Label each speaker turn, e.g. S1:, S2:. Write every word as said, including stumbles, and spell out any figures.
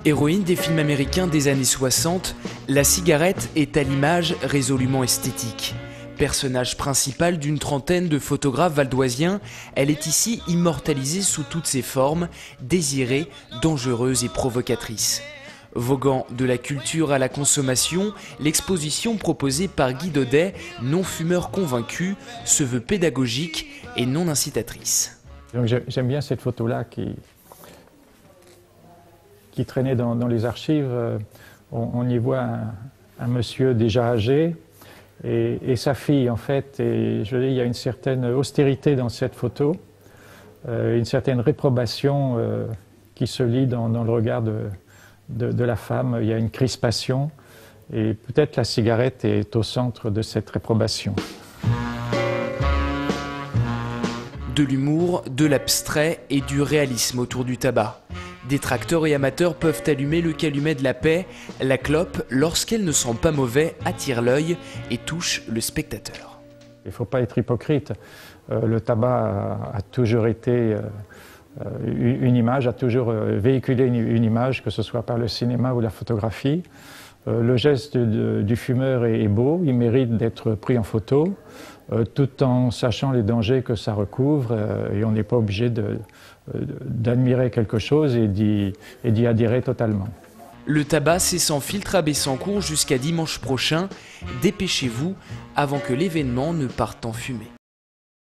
S1: Héroïne des films américains des années soixante, la cigarette est à l'image résolument esthétique. Personnage principal d'une trentaine de photographes valdoisiens, elle est ici immortalisée sous toutes ses formes, désirée, dangereuse et provocatrice. Voguant de la culture à la consommation, l'exposition proposée par Guy Daudet, non-fumeur convaincu, se veut pédagogique et non incitatrice.
S2: Donc j'aime bien cette photo-là qui, qui traînait dans, dans les archives. On, on y voit un, un monsieur déjà âgé et, et sa fille en fait. Et je veux dire, il y a une certaine austérité dans cette photo, euh, une certaine réprobation euh, qui se lit dans, dans le regard de, de, de la femme. Il y a une crispation et peut-être la cigarette est au centre de cette réprobation.
S1: De l'humour, de l'abstrait et du réalisme autour du tabac. Détracteurs et amateurs peuvent allumer le calumet de la paix. La clope, lorsqu'elle ne sent pas mauvais, attire l'œil et touche le spectateur.
S2: Il ne faut pas être hypocrite. Euh, le tabac a, a toujours été euh, une image, a toujours euh, véhiculé une, une image, que ce soit par le cinéma ou la photographie. Euh, le geste de, du fumeur est, est beau, il mérite d'être pris en photo, euh, tout en sachant les dangers que ça recouvre, euh, et on n'est pas obligé de, euh, d'admirer quelque chose et d'y, et d'y adhérer totalement.
S1: Le tabac, c'est sans filtre à Bessancourt jusqu'à dimanche prochain. Dépêchez-vous avant que l'événement ne parte en fumée.